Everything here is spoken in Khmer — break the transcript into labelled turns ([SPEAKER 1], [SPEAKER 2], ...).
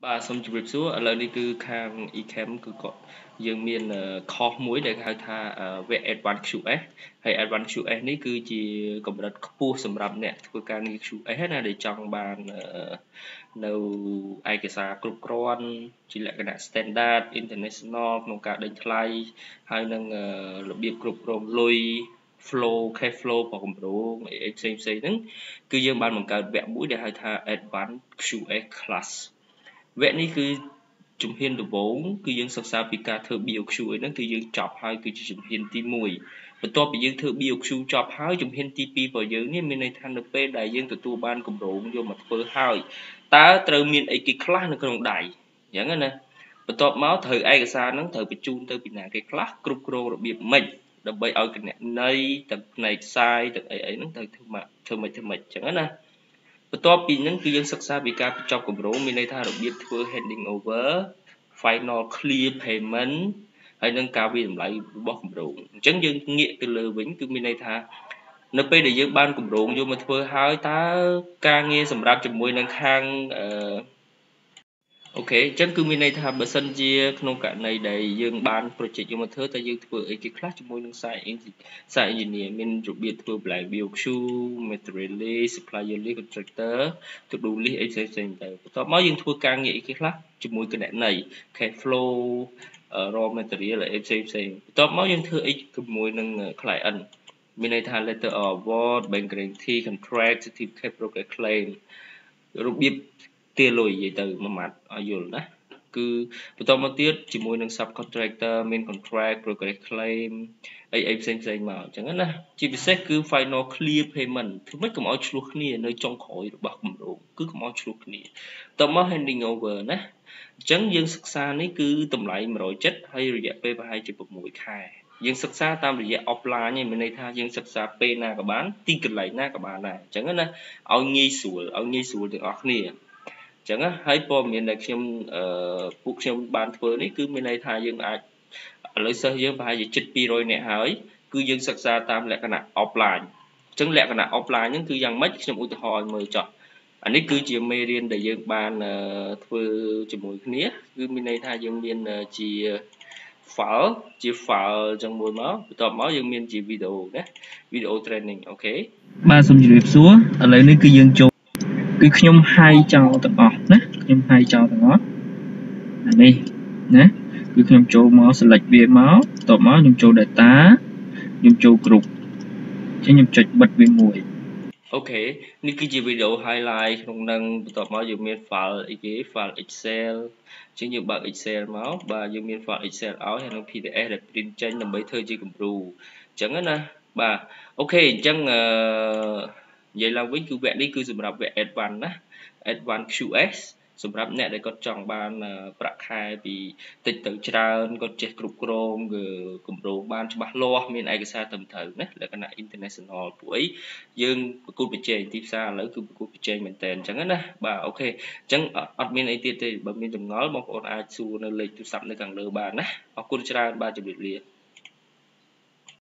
[SPEAKER 1] បាទសូមជម្រាបសួរឥឡូវនេះគឺខាង e-cam គឺគាត់យើងមានខុសមួយដែលគេហៅថាវគ្គ Advanced QS ហើយ Advanced QS នេះគឺជាកម្រិតខ្ពស់សម្រាប់អ្នកធ្វើការងារ QS ណាដែលចង់បាននៅឯកសារគ្រប់គ្រាន់ជាលក្ខណៈ standard international ក្នុងការដេញថ្លៃហើយនឹងរបៀបគ្រប់គ្រងលុយ flow cash flow របស់គម្រោងអីផ្សេងហ្នឹងគឺយើងបានបង្កើតវគ្គមួយដែលហៅថា Advanced QS class វគ្គនេះគឺជំហានដំបូងគឺយើងសិក្សាពីការធ្វើ BOQ អីហ្នឹងគឺយើងចប់ហើយគឺជាជំហានទី1បន្ទាប់ពីយើងធ្វើ BOQ ចប់ហើយជំហានទី2របស់យើងនេះមានន័យថានៅពេលដែលយើងទទួលបានគម្រោងយកមកធ្វើហើយតើត្រូវមានអីគេខ្លះនៅក្នុងដៃអញ្ចឹងណាបន្ទាប់មកត្រូវឯកសារហ្នឹងត្រូវបញ្ជូនទៅពីណាគេខ្លះគ្រប់គ្រងរបៀបម៉េចដើម្បីឲ្យគណនេយ្យទាំងផ្នែកផ្សាយទាំងអីហ្នឹងត្រូវធ្វើម៉េចអញ្ចឹងណាបន្ទាប់ពីហ្នឹងគឺយើងសិក្សាពីការបញ្ចប់គម្រោងមានន័យថារបៀបធ្វើ handing over final clear payment ហើយនឹងការវិតម្លៃរបស់គម្រោងអញ្ចឹងយើងងាកទៅលើវិញគឺមានន័យថានៅពេលដែលយើងបានគម្រោងយកមកធ្វើហើយតើការងារសម្រាប់ជាមួយនឹងខាងអូខេអញ្ចឹងគឺមានន័យថាបើសិនជាក្នុងករណីដែលយើងបាន project យកមកធ្វើតែយើងធ្វើអីគេខ្លះជាមួយនឹង site engineer មានរបៀបធ្វើ plan BOQ material list supplier list contractor to do list អីផ្សេងទៅបន្ទាប់មកយើងធ្វើការងារអីគេខ្លះជាមួយគណនេយ្យ cash flow raw material អីផ្សេងបន្ទាប់មកយើងធ្វើអីជាមួយនឹង client មានន័យថា letter of award bank guarantee contract certificate progress claim របៀបទាលុយនិយាយទៅមួយម៉ាត់ឲ្យយល់ណាគឺបន្តមកទៀតជាមួយនឹង subcontractor មាន contract progress claim អីផ្សេងមកអញ្ចឹងណាជាពិសេសគឺ final clear payment ធ្វើម៉េចកុំឲ្យឆ្លោះគ្នានៅចុងក្រោយរបស់គម្រោងគឺកុំឲ្យឆ្លោះគ្នាតមក handing over ណាអញ្ចឹងយើងសិក្សានេះគឺតម្លៃ170ហើយរយៈពេលប្រហែលជា6ខែយើងសិក្សាតាមរយៈ offline ឯងមានន័យថាយើងសិក្សាពេលណាក៏បានទីកន្លែងណាក៏បានដែរអញ្ចឹងណាឲ្យងាយស្រួលទាំងអស់គ្នាអញ្ចឹងហើយព័ត៌មានដែលខ្ញុំពួកខ្ញុំបានធ្វើនេះគឺមានន័យថាយើងអាចឥឡូវសិស្សយើងប្រហែលជាជិត200នាក់ហើយគឺយើងសិក្សាតាមលក្ខណៈ offline អញ្ចឹងលក្ខណៈ offline ហ្នឹងគឺយ៉ាងម៉េចខ្ញុំឧទាហរណ៍ឲ្យមើលចុះអានេះគឺជាមេរៀនដែលយើងបានធ្វើជាមួយគ្នាគឺមានន័យថាយើងមានជា file ចឹងមួយមកបន្ទាប់មកយើងមានជាវីដេអូណា video training អូខេបាទសូមជម្រាបសួរឥឡូវនេះគឺយើងចូលគឺខ្ញុំហាយចោលទាំងអស់ណាខ្ញុំហាយចោលទាំងអស់អានេះណាគឺខ្ញុំចូលមក select វាមកបន្ទាប់មកខ្ញុំចូល data ខ្ញុំចូល group អញ្ចឹងខ្ញុំចុចបិទវាមួយអូខេនេះគឺជាវីដេអូ highlight ក្នុងនឹងបន្ទាប់មកយើងមាន file អីគេ file Excel អញ្ចឹងយើងបើក Excel មកបាទយើងមាន file Excel ឲ្យហើយនឹង PDF ដែល print ចេញដើម្បីធ្វើជាគំរូអញ្ចឹងណាបាទអូខេអញ្ចឹងនិយាយឡើងវិញគឺវគ្គនេះគឺសម្រាប់វគ្គ Advanced ណា Advanced QS សម្រាប់អ្នកដែលគាត់ចង់បានប្រាក់ខែពីតិចទៅច្រើនគាត់ចេះគ្រប់គ្រងគម្រោងបានច្បាស់លាស់មានឯកសារត្រឹមត្រូវណាលក្ខណៈ international ពួកអីយើងប្រកួតប្រជែងទីផ្សារឥឡូវគឺប្រកួតប្រជែងមែនតើអញ្ចឹងណាបាទអូខេអញ្ចឹងអត់មានអីទៀតទេបើមានចម្ងល់បងប្អូនអាចសួរនៅលេខទូរស័ព្ទនៅខាងលើបានណាអរគុណច្រើនបាទជម្រាបលា